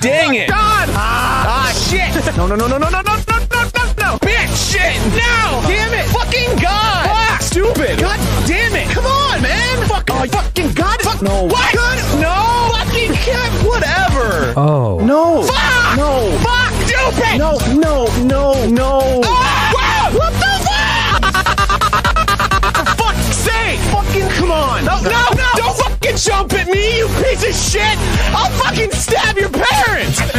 Dang it! God! Shit! No, no, no, no, no, no, no, no, no, no, no! Bitch! Shit! No! Damn it! Fucking God! Fuck! Stupid! God damn it! Come on, man! Fuck! Oh, fucking God! Fuck! No. What? God! No! Fucking God! Whatever! Oh. No! Fuck! No! Fuck! Stupid! No! No! No! No! Ah! What the fuck? For fuck's sake! Fucking come on! No! No! No! Don't fucking jump at me, you piece of shit! I'll fucking stab your parents!